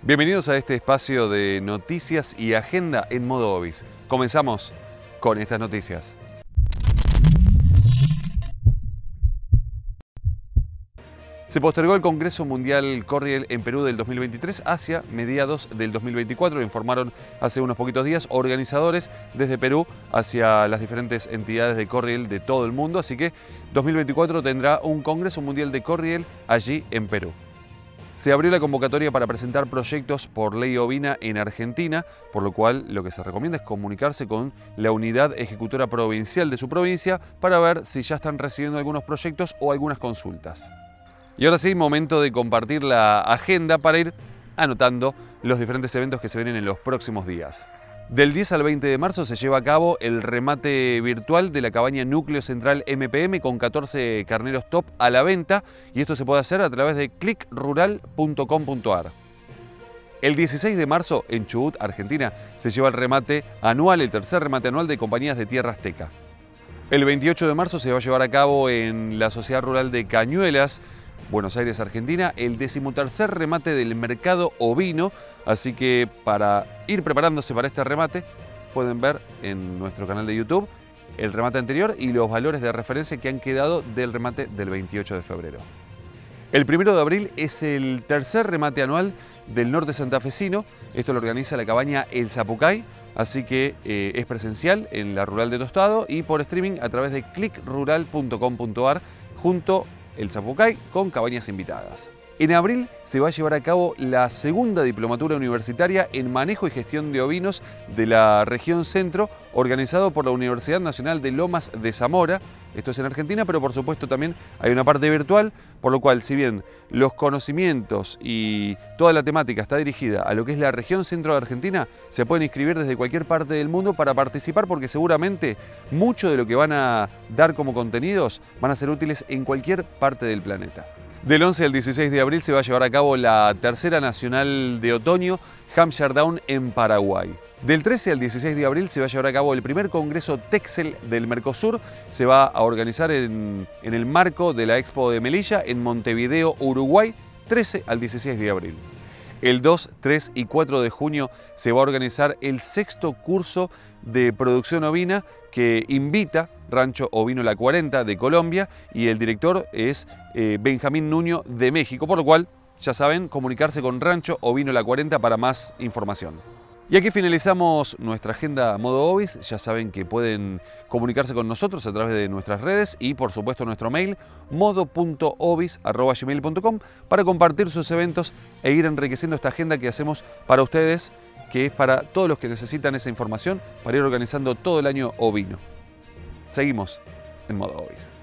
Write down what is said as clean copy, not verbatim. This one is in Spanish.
Bienvenidos a este espacio de noticias y agenda en modo Ovis. Comenzamos con estas noticias. Se postergó el Congreso Mundial Corriel en Perú del 2023 hacia mediados del 2024, lo informaron hace unos poquitos días organizadores desde Perú hacia las diferentes entidades de Corriel de todo el mundo, así que 2024 tendrá un Congreso Mundial de Corriel allí en Perú. Se abrió la convocatoria para presentar proyectos por ley ovina en Argentina, por lo cual lo que se recomienda es comunicarse con la unidad ejecutora provincial de su provincia para ver si ya están recibiendo algunos proyectos o algunas consultas. Y ahora sí, momento de compartir la agenda para ir anotando los diferentes eventos que se vienen en los próximos días. Del 10 al 20 de marzo se lleva a cabo el remate virtual de la cabaña Núcleo Central MPM con 14 carneros top a la venta, y esto se puede hacer a través de clickrural.com.ar. El 16 de marzo en Chubut, Argentina, se lleva el remate anual, el tercer remate anual de compañías de tierra azteca. El 28 de marzo se va a llevar a cabo en la Sociedad Rural de Cañuelas, Buenos Aires, Argentina, el 13º remate del mercado ovino, así que para ir preparándose para este remate pueden ver en nuestro canal de YouTube el remate anterior y los valores de referencia que han quedado del remate del 28 de febrero. El 1 de abril es el tercer remate anual del norte santafesino, esto lo organiza la cabaña El Zapucay, así que es presencial en la Rural de Tostado y por streaming a través de clickrural.com.ar junto El Zapucay con cabañas invitadas. En abril se va a llevar a cabo la segunda diplomatura universitaria en manejo y gestión de ovinos de la región centro, organizado por la Universidad Nacional de Lomas de Zamora. Esto es en Argentina, pero por supuesto también hay una parte virtual, por lo cual si bien los conocimientos y toda la temática está dirigida a lo que es la región centro de Argentina, se pueden inscribir desde cualquier parte del mundo para participar, porque seguramente mucho de lo que van a dar como contenidos van a ser útiles en cualquier parte del planeta. Del 11 al 16 de abril se va a llevar a cabo la tercera nacional de otoño Hampshire Down en Paraguay. Del 13 al 16 de abril se va a llevar a cabo el primer congreso Texel del Mercosur. Se va a organizar en el marco de la Expo de Melilla en Montevideo, Uruguay, 13 al 16 de abril. El 2, 3 y 4 de junio se va a organizar el sexto curso de producción ovina que invita Rancho Ovino La 40 de Colombia, y el director es Benjamín Nuño de México, por lo cual ya saben, comunicarse con Rancho Ovino La 40 para más información. Y aquí finalizamos nuestra agenda modo Ovis. Ya saben que pueden comunicarse con nosotros a través de nuestras redes y por supuesto nuestro mail modo.ovis@gmail.com para compartir sus eventos e ir enriqueciendo esta agenda que hacemos para ustedes, que es para todos los que necesitan esa información para ir organizando todo el año ovino. Seguimos en modo Ovis.